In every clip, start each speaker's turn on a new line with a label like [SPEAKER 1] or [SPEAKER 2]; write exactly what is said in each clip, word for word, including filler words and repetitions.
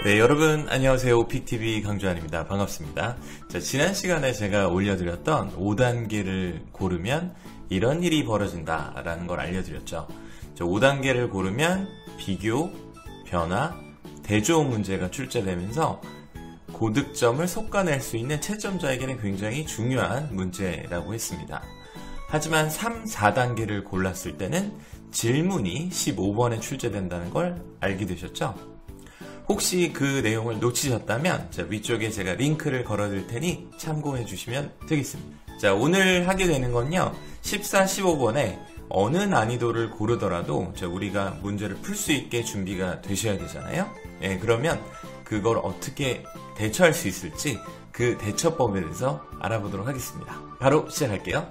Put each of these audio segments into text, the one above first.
[SPEAKER 1] 네, 여러분 안녕하세요. 오픽티비 강주환입니다. 반갑습니다. 자, 지난 시간에 제가 올려드렸던 오 단계를 고르면 이런 일이 벌어진다 라는 걸 알려드렸죠. 자, 오 단계를 고르면 비교, 변화, 대조원 문제가 출제되면서 고득점을 솎아낼 수 있는 채점자에게는 굉장히 중요한 문제라고 했습니다. 하지만 삼, 사 단계를 골랐을 때는 질문이 십오 번에 출제된다는 걸 알게 되셨죠? 혹시 그 내용을 놓치셨다면 자, 위쪽에 제가 링크를 걸어둘 테니 참고해 주시면 되겠습니다. 자, 오늘 하게 되는 건요, 십사, 십오 번에 어느 난이도를 고르더라도 자, 우리가 문제를 풀 수 있게 준비가 되셔야 되잖아요. 예, 그러면 그걸 어떻게 대처할 수 있을지 그 대처법에 대해서 알아보도록 하겠습니다. 바로 시작할게요.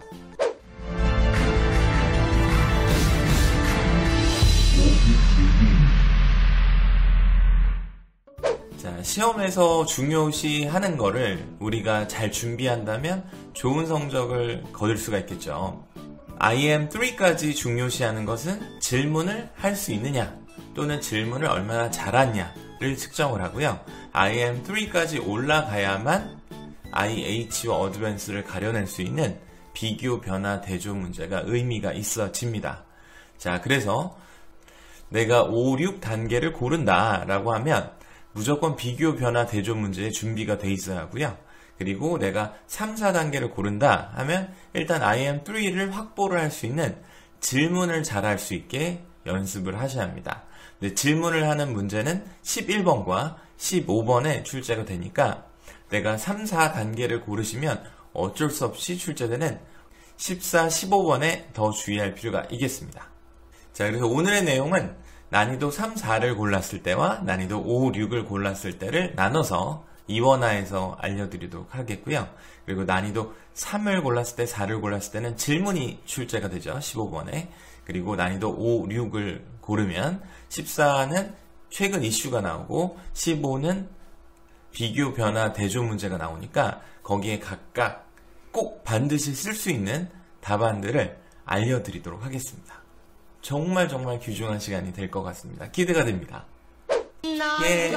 [SPEAKER 1] 자, 시험에서 중요시 하는 거를 우리가 잘 준비한다면 좋은 성적을 거둘 수가 있겠죠. 아이 엠 삼까지 중요시하는 것은 질문을 할 수 있느냐 또는 질문을 얼마나 잘하냐를 측정을 하고요. 아이 엠 삼까지 올라가야만 아이 에이치와 어드밴스를 가려낼 수 있는 비교, 변화, 대조 문제가 의미가 있어집니다. 자, 그래서 내가 오, 육 단계를 고른다 라고 하면 무조건 비교, 변화, 대조 문제에 준비가 돼 있어야 하고요. 그리고 내가 삼, 사 단계를 고른다 하면 일단 아이 엠 삼를 확보를 할 수 있는 질문을 잘 할 수 있게 연습을 하셔야 합니다. 근데 질문을 하는 문제는 십일 번과 십오 번에 출제가 되니까 내가 삼, 사 단계를 고르시면 어쩔 수 없이 출제되는 십사, 십오 번에 더 주의할 필요가 있겠습니다. 자, 그래서 오늘의 내용은 난이도 삼, 사를 골랐을 때와 난이도 오, 육을 골랐을 때를 나눠서 이원화해서 알려드리도록 하겠고요. 그리고 난이도 삼을 골랐을 때, 사를 골랐을 때는 질문이 출제가 되죠. 십오 번에. 그리고 난이도 오, 육을 고르면 십사는 최근 이슈가 나오고 십오는 비교, 변화, 대조 문제가 나오니까 거기에 각각 꼭 반드시 쓸 수 있는 답안들을 알려드리도록 하겠습니다. 정말 정말 귀중한 시간이 될 것 같습니다. 기대가 됩니다. 예.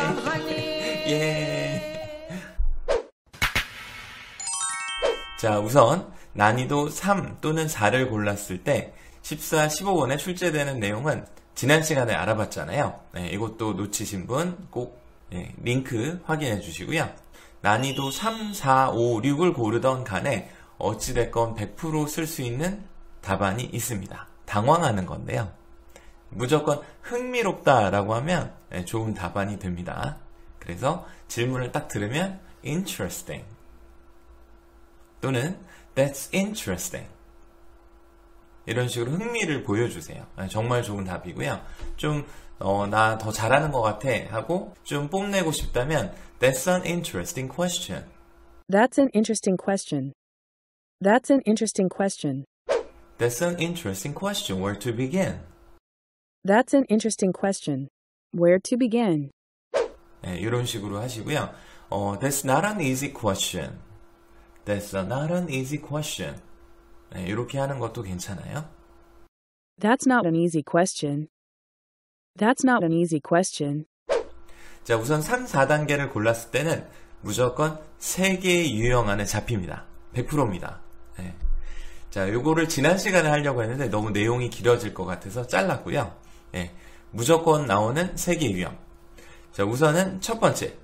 [SPEAKER 1] 예. 자, 우선 난이도 삼 또는 사를 골랐을 때 십사, 십오 번에 출제되는 내용은 지난 시간에 알아봤잖아요. 네, 이것도 놓치신 분 꼭 예, 링크 확인해 주시고요. 난이도 삼, 사, 오, 육을 고르던 간에 어찌됐건 백 퍼센트 쓸 수 있는 답안이 있습니다. 당황하는 건데요. 무조건 흥미롭다라고 하면 좋은 답안이 됩니다. 그래서 질문을 딱 들으면 interesting 또는 that's interesting 이런 식으로 흥미를 보여주세요. 정말 좋은 답이고요. 좀 어, 나 더 잘하는 것 같아 하고 좀 뽐내고 싶다면 that's an interesting question.
[SPEAKER 2] That's an interesting question. That's an interesting question.
[SPEAKER 1] That's an interesting question. Where to begin?
[SPEAKER 2] That's an interesting question. Where to begin?
[SPEAKER 1] 네, 이런 식으로 하시고요. 어, That's not an easy question. That's not an easy question. 네, 이렇게 하는 것도 괜찮아요.
[SPEAKER 2] That's not an easy question. That's not an easy question.
[SPEAKER 1] 자, 우선 삼, 사 단계를 골랐을 때는 무조건 세 개의 유형 안에 잡힙니다. 백 퍼센트입니다. 네. 자, 요거를 지난 시간에 하려고 했는데 너무 내용이 길어질 것 같아서 잘랐고요. 예, 무조건 나오는 세 개 유형. 자, 우선은 첫 번째.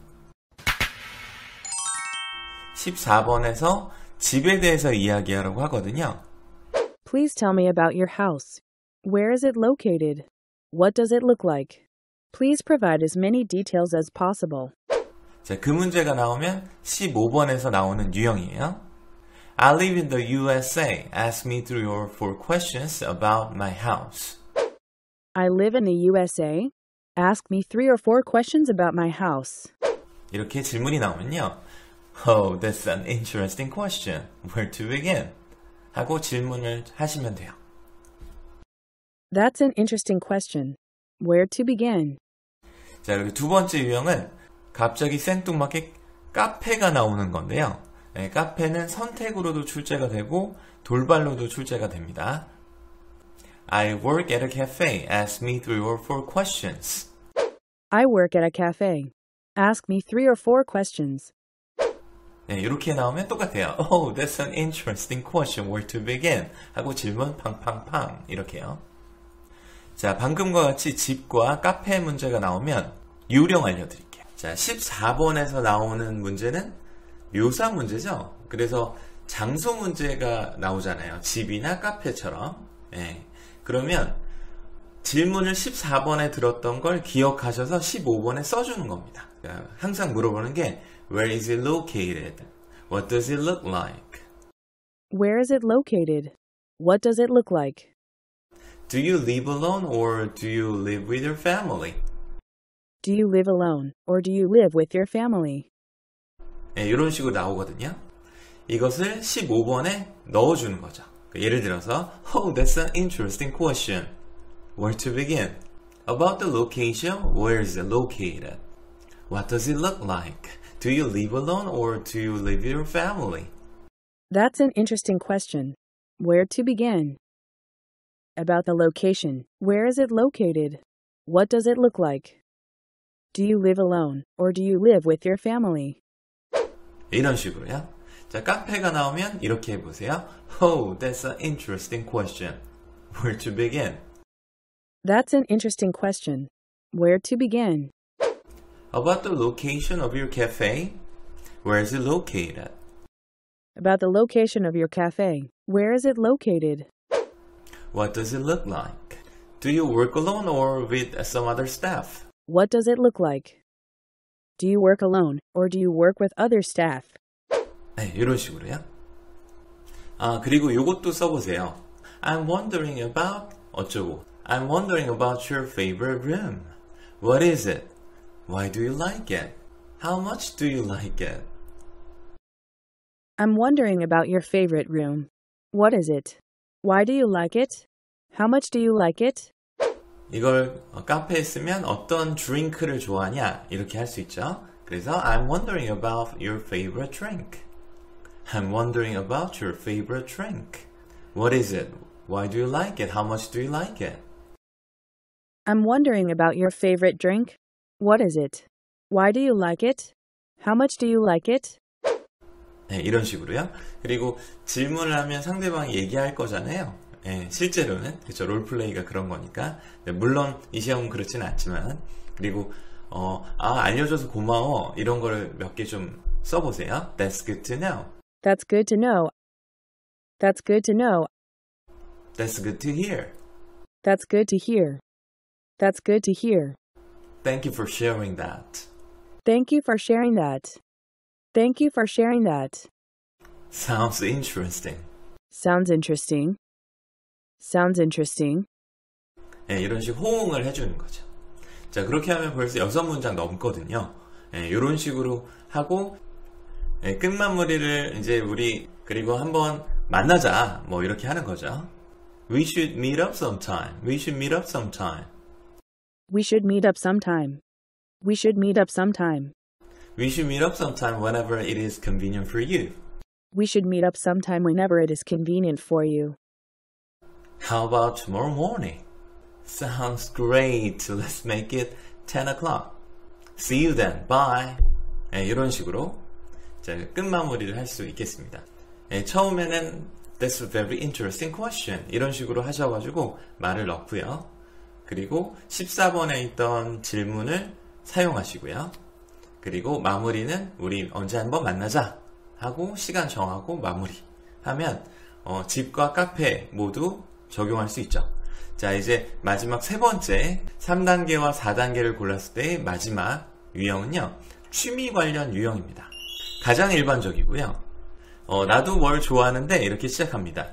[SPEAKER 1] 십사 번에서 집에 대해서 이야기하라고 하거든요.
[SPEAKER 2] Please tell me about your house. Where is it located? What does it look like? Please provide as many details as possible.
[SPEAKER 1] 자, 그 문제가 나오면 십오 번에서 나오는 유형이에요. I live in the U S A. Ask me three or four questions about my house.
[SPEAKER 2] I live in the U S A. Ask me three or four questions about my house.
[SPEAKER 1] 이렇게 질문이 나오면요. Oh, that's an interesting question. Where to begin? 하고 질문을 하시면 돼요.
[SPEAKER 2] That's an interesting question. Where to begin?
[SPEAKER 1] 자, 그리고 두 번째 유형은 갑자기 생뚱맞게 카페가 나오는 건데요. 네, 카페는 선택으로도 출제가 되고 돌발로도 출제가 됩니다. I work at a cafe. Ask me three or four questions.
[SPEAKER 2] I work at a cafe. Ask me three or four questions.
[SPEAKER 1] 네, 이렇게 나오면 똑같아요. Oh, that's an interesting question. Where to begin? 하고 질문 팡팡팡 이렇게요. 자, 방금과 같이 집과 카페 문제가 나오면 유령 알려드릴게요. 자, 십사 번에서 나오는 문제는 묘사 문제죠. 그래서 장소 문제가 나오잖아요. 집이나 카페처럼. 예. 그러면 질문을 십사 번에 들었던 걸 기억하셔서 십오 번에 써주는 겁니다. 그러니까 항상 물어보는 게 Where is it located? What does it look like?
[SPEAKER 2] Where is it located? What does it look like?
[SPEAKER 1] Do you live alone or do you live with your family?
[SPEAKER 2] Do you live alone, or do you live with your family?
[SPEAKER 1] 네, 이런 식으로 나오거든요. 이것을 십오 번에 넣어주는 거죠. 예를 들어서 Oh, that's an interesting question. Where to begin? About the location, where is it located? What does it look like? Do you live alone or do you live with your family?
[SPEAKER 2] That's an interesting question. Where to begin? About the location, where is it located? What does it look like? Do you live alone, or do you live with your family?
[SPEAKER 1] 이런 식으로요. 자, 카페가 나오면 이렇게 해보세요. Oh, that's an interesting question. Where to begin?
[SPEAKER 2] That's an interesting question. Where to begin?
[SPEAKER 1] About the location of your cafe? Where is it located?
[SPEAKER 2] About the location of your cafe. Where is it located?
[SPEAKER 1] What does it look like? Do you work alone or with some other staff?
[SPEAKER 2] What does it look like? Do you work alone, or do you work with other staff?
[SPEAKER 1] 네, 이런 식으로요. 아, 그리고 요것도 써보세요. I'm wondering about 어쩌고. I'm wondering about your favorite room. What is it? Why do you like it? How much do you like it?
[SPEAKER 2] I'm wondering about your favorite room. What is it? Why do you like it? How much do you like it?
[SPEAKER 1] 이걸 카페에 쓰면 어떤 드링크를 좋아하냐 이렇게 할 수 있죠. 그래서 I'm wondering about your favorite drink. I'm wondering about your favorite drink. What is it? Why do you like it? How much do you like it?
[SPEAKER 2] I'm wondering about your favorite drink. What is it? Why do you like it? How much do you like it?
[SPEAKER 1] 네, 이런 식으로요. 그리고 질문을 하면 상대방이 얘기할 거잖아요. 네, 실제로는 그렇죠. 롤플레이가 그런 거니까. 네, 물론 이 시험은 그렇지는 않지만 그리고 어, 아 알려줘서 고마워 이런 거를 몇 개 좀 써보세요. That's good to know.
[SPEAKER 2] That's good to know. That's good to know.
[SPEAKER 1] That's good to hear.
[SPEAKER 2] That's good to hear. That's good to hear.
[SPEAKER 1] Thank you for sharing that.
[SPEAKER 2] Thank you for sharing that. Thank you for sharing that.
[SPEAKER 1] Sounds interesting.
[SPEAKER 2] Sounds interesting. Sounds interesting.
[SPEAKER 1] 네, 이런 식으로 호응을 해주는 거죠. 자, 그렇게 하면 벌써 여섯 문장 넘거든요. 네, 이런 식으로 하고 네, 끝마무리를 이제 우리 그리고 한번 만나자 뭐 이렇게 하는 거죠. We should meet up sometime. We should meet up sometime.
[SPEAKER 2] We should meet up sometime. We should meet up sometime.
[SPEAKER 1] We should meet up sometime whenever it is convenient for you.
[SPEAKER 2] We should meet up sometime whenever it is convenient for you.
[SPEAKER 1] How about tomorrow morning? Sounds great. Let's make it ten o'clock. See you then. Bye. 네, 이런 식으로 자, 끝마무리를 할 수 있겠습니다. 네, 처음에는 That's a very interesting question. 이런 식으로 하셔가지고 말을 넣고요. 그리고 십사 번에 있던 질문을 사용하시고요. 그리고 마무리는 우리 언제 한번 만나자 하고 시간 정하고 마무리 하면 어, 집과 카페 모두 적용할 수 있죠. 자, 이제 마지막 세 번째 삼 단계와 사 단계를 골랐을 때의 마지막 유형은요. 취미 관련 유형입니다. 가장 일반적이고요. 어, 나도 뭘 좋아하는데 이렇게 시작합니다.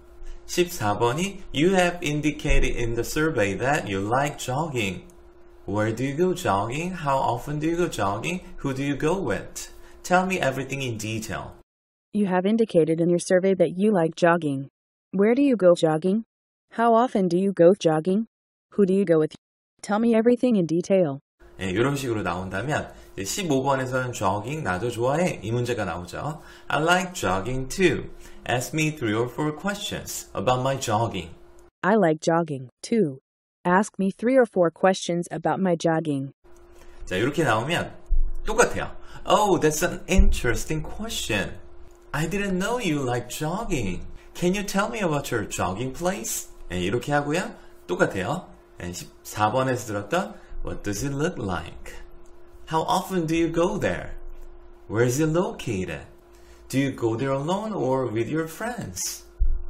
[SPEAKER 1] 십사 번이 You have indicated in the survey that you like jogging. Where do you go jogging? How often do you go jogging? Who do you go with? Tell me everything in detail.
[SPEAKER 2] You have indicated in your survey that you like jogging. Where do you go jogging? How often do you go jogging? Who do you go with? Tell me everything in detail.
[SPEAKER 1] 네, 이런 식으로 나온다면 십오 번에서는 jogging 나도 좋아해 이 문제가 나오죠. I like jogging too. Ask me three or four questions about my jogging.
[SPEAKER 2] I like jogging too. Ask me three or four questions about my jogging.
[SPEAKER 1] 자, 이렇게 나오면 똑같아요. Oh, that's an interesting question. I didn't know you like jogging. Can you tell me about your jogging place? 네, 이렇게 하고요. 똑같아요. 네, 십사 번에서 들었던 What does it look like? How often do you go there? Where is it located? Do you go there alone or with your friends?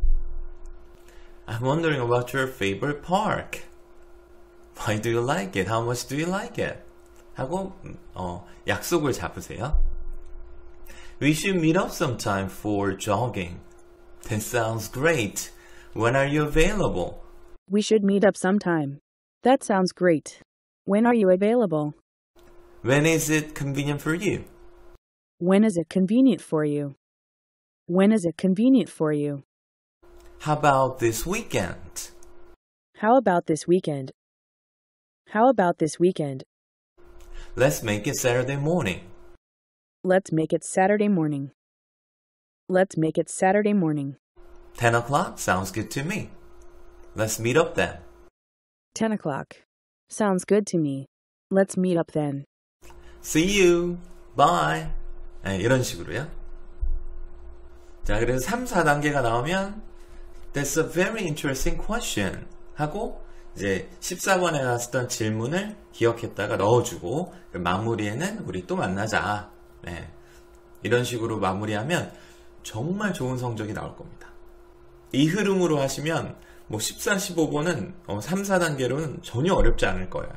[SPEAKER 1] I'm wondering about your favorite park. Why do you like it? How much do you like it? 하고 어, 약속을 잡으세요. We should meet up sometime for jogging. That sounds great. When are you available?
[SPEAKER 2] We should meet up sometime. That sounds great. When are you available?
[SPEAKER 1] When is it convenient for you?
[SPEAKER 2] When is it convenient for you? When is it convenient for you?
[SPEAKER 1] How about this weekend?
[SPEAKER 2] How about this weekend? How about this weekend?
[SPEAKER 1] Let's make it Saturday morning.
[SPEAKER 2] Let's make it Saturday morning. Let's make it Saturday morning.
[SPEAKER 1] ten o'clock sounds good to me. Let's meet up then.
[SPEAKER 2] ten o'clock. Sounds good to me. Let's meet up then.
[SPEAKER 1] See you. Bye. 네, 이런 식으로요. 자, 그래서 삼, 사 단계가 나오면 That's a very interesting question 하고 이제 십사 번에 나왔던 질문을 기억했다가 넣어주고 마무리에는 우리 또 만나자. 네, 이런 식으로 마무리하면 정말 좋은 성적이 나올 겁니다. 이 흐름으로 하시면 뭐 십사, 십오 번은 어, 삼, 사 단계로는 전혀 어렵지 않을 거예요.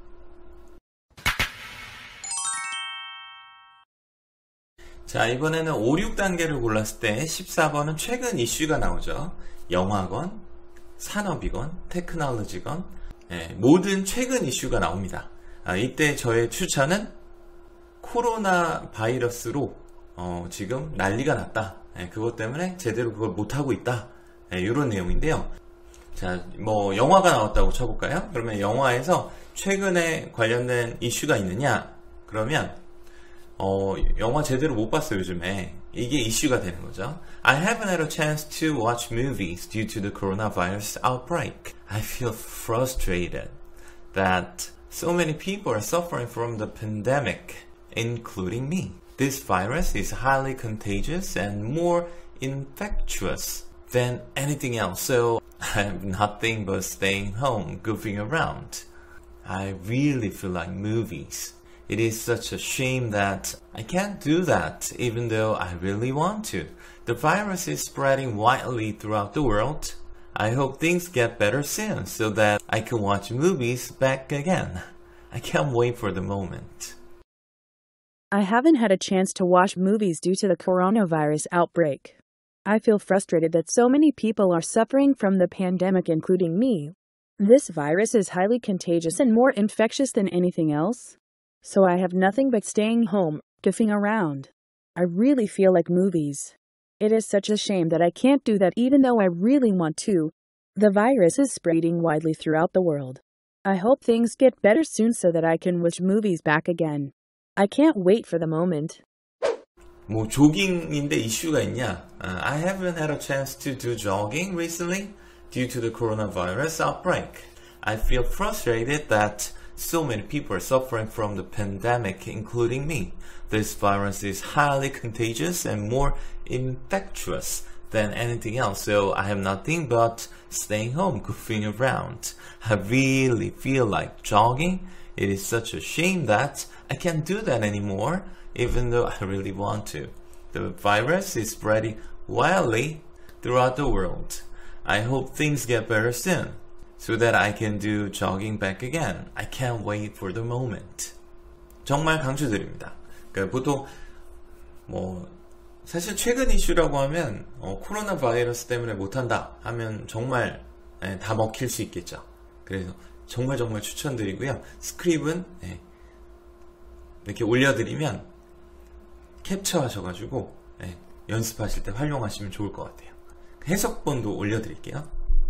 [SPEAKER 1] 자, 이번에는 오, 육 단계를 골랐을 때 십사 번은 최근 이슈가 나오죠. 영화건, 산업이건, 테크놀로지건, 예, 모든 최근 이슈가 나옵니다. 아, 이때 저의 추천은 코로나 바이러스로 어, 지금 난리가 났다. 예, 그것 때문에 제대로 그걸 못하고 있다. 예, 이런 내용인데요. 자, 뭐 영화가 나왔다고 쳐볼까요? 그러면 영화에서 최근에 관련된 이슈가 있느냐? 그러면 어, 영화 제대로 못 봤어요, 요즘에. 이게 이슈가 되는 거죠. I haven't had a chance to watch movies due to the coronavirus outbreak. I feel frustrated that so many people are suffering from the pandemic, including me. This virus is highly contagious and more infectious than anything else, so I have nothing but staying home, goofing around. I really feel like movies. It is such a shame that I can't do that even though I really want to. The virus is spreading widely throughout the world. I hope things get better soon so that I can watch movies back again. I can't wait for the moment.
[SPEAKER 2] I haven't had a chance to watch movies due to the coronavirus outbreak. I feel frustrated that so many people are suffering from the pandemic, including me. This virus is highly contagious and more infectious than anything else. So I have nothing but staying home, goofing around. I really feel like movies. It is such a shame that I can't do that even though I really want to. The virus is spreading widely throughout the world. I hope things get better soon so that I can watch movies back again. I can't wait for the moment.
[SPEAKER 1] 뭐 조깅인데 이슈가 있냐? Uh, I haven't had a chance to do jogging recently due to the coronavirus outbreak. I feel frustrated that so many people are suffering from the pandemic, including me. This virus is highly contagious and more infectious than anything else, so I have nothing but staying home, goofing around. I really feel like jogging. It is such a shame that I can't do that anymore, even though I really want to. The virus is spreading wildly throughout the world. I hope things get better soon, so that I can do jogging back again. I can't wait for the moment. 정말 강추드립니다. 그러니까 보통 뭐 사실 최근 이슈라고 하면 어, 코로나 바이러스 때문에 못한다 하면 정말 예, 다 먹힐 수 있겠죠. 그래서 정말 정말 추천드리고요. 스크립은 예, 이렇게 올려드리면 캡처하셔가지고 예, 연습하실 때 활용하시면 좋을 것 같아요. 해석본도 올려드릴게요.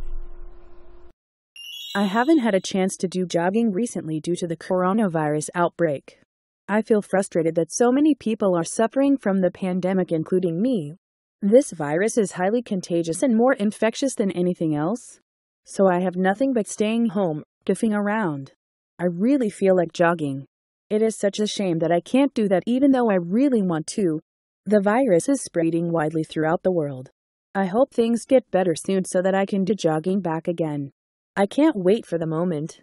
[SPEAKER 2] I haven't had a chance to do jogging recently due to the coronavirus outbreak. I feel frustrated that so many people are suffering from the pandemic, including me. This virus is highly contagious and more infectious than anything else. So I have nothing but staying home, goofing around. I really feel like jogging. It is such a shame that I can't do that even though I really want to. The virus is spreading widely throughout the world. I hope things get better soon so that I can do jogging back again. I can't wait for the moment.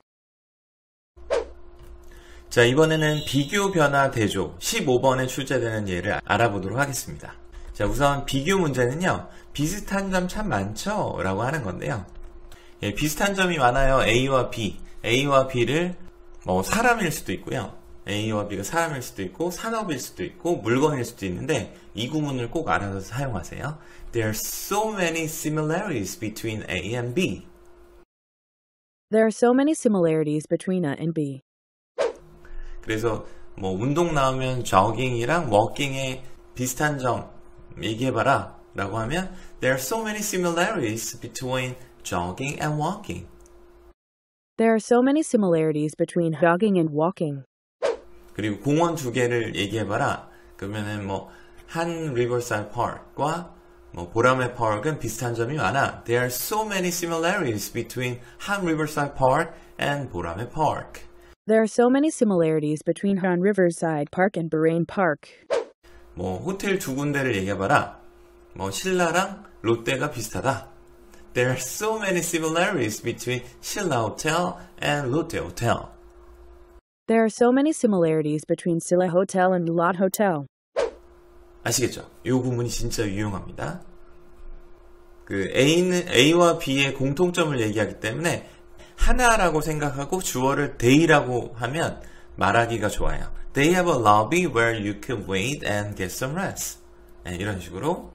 [SPEAKER 1] 자, 이번에는 비교 변화 대조 십오 번에 출제되는 예를 알아보도록 하겠습니다. 자, 우선 비교 문제는요, 비슷한 점 참 많죠? 라고 하는 건데요. 예, 비슷한 점이 많아요. A와 B. A와 B를 뭐 사람일 수도 있고요. A와 B가 사람일 수도 있고, 산업일 수도 있고, 물건일 수도 있는데, 이 구문을 꼭 알아서 사용하세요. There are so many similarities between A and B.
[SPEAKER 2] There are so many similarities between A and B.
[SPEAKER 1] 그래서 뭐 운동 나오면 jogging이랑 walking의 비슷한 점 얘기해봐라 라고 하면 There are so many similarities between jogging and walking.
[SPEAKER 2] There are so many similarities between jogging and walking.
[SPEAKER 1] 그리고 공원 두 개를 얘기해봐라. 그러면은 뭐 한 Riverside Park과 뭐 보라매 파크는 비슷한 점이 많아. There are so many similarities between 한 Riverside Park and 보라매 Park.
[SPEAKER 2] There are so many similarities between Han Riverside Park and Bahrain Park.
[SPEAKER 1] 뭐 호텔 두 군데를 얘기해봐라. 뭐 신라랑 롯데가 비슷하다. There are so many similarities between 신라 Hotel and Lotte Hotel.
[SPEAKER 2] There are so many similarities between Silla Hotel and Lot Hotel.
[SPEAKER 1] 아시겠죠? 이 구문이 진짜 유용합니다. 그 A는 A와 B의 공통점을 얘기하기 때문에 하나라고 생각하고 주어를 they라고 하면 말하기가 좋아요. They have a lobby where you can wait and get some rest. 네, 이런 식으로.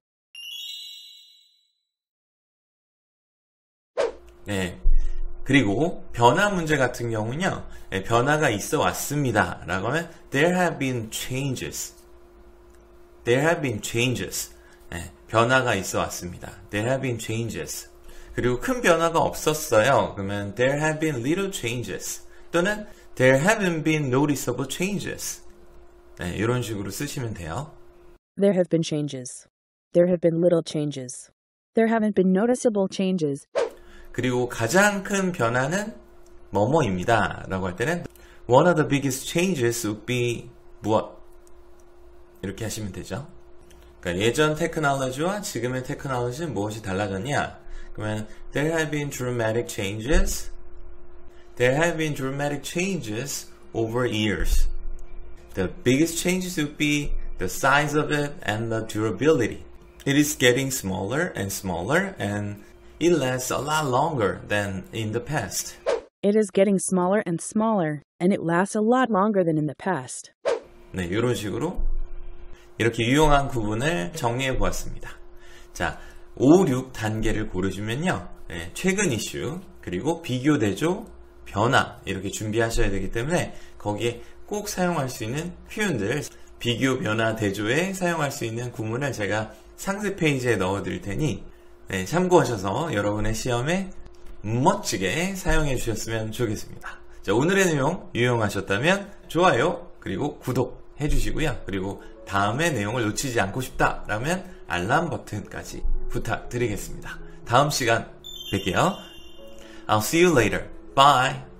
[SPEAKER 1] 네. 그리고 변화 문제 같은 경우는요. 네, 변화가 있어 왔습니다. 라고 하면 There have been changes. There have been changes. 네, 변화가 있어 왔습니다. There have been changes. 그리고 큰 변화가 없었어요. 그러면 There have been little changes. 또는 There haven't been noticeable changes. 네, 이런 식으로 쓰시면 돼요.
[SPEAKER 2] There have been changes. There have been little changes. There haven't been noticeable changes.
[SPEAKER 1] 그리고 가장 큰 변화는 뭐뭐입니다. 라고 할 때는 One of the biggest changes would be 무엇? 이렇게 하시면 되죠. 그러니까 예전 테크놀로지와 지금의 테크놀로지는 무엇이 달라졌냐? 그러면 There have been dramatic changes. There have been dramatic changes over years. The biggest changes would be the size of it and the durability. It is getting smaller and smaller and it lasts a lot longer than in the past.
[SPEAKER 2] It is getting smaller and smaller and it lasts a lot longer than in the past.
[SPEAKER 1] 네, 이런 식으로 이렇게 유용한 구문을 정리해 보았습니다. 자, 오, 육 단계를 고르시면요. 네, 최근 이슈, 그리고 비교 대조, 변화 이렇게 준비하셔야 되기 때문에 거기에 꼭 사용할 수 있는 표현들, 비교, 변화, 대조에 사용할 수 있는 구문을 제가 상세 페이지에 넣어 드릴 테니 네, 참고하셔서 여러분의 시험에 멋지게 사용해 주셨으면 좋겠습니다. 자, 오늘의 내용 유용하셨다면 좋아요, 그리고 구독 해주시고요. 그리고 다음의 내용을 놓치지 않고 싶다라면 알람 버튼까지 부탁드리겠습니다. 다음 시간 뵐게요. I'll see you later. Bye.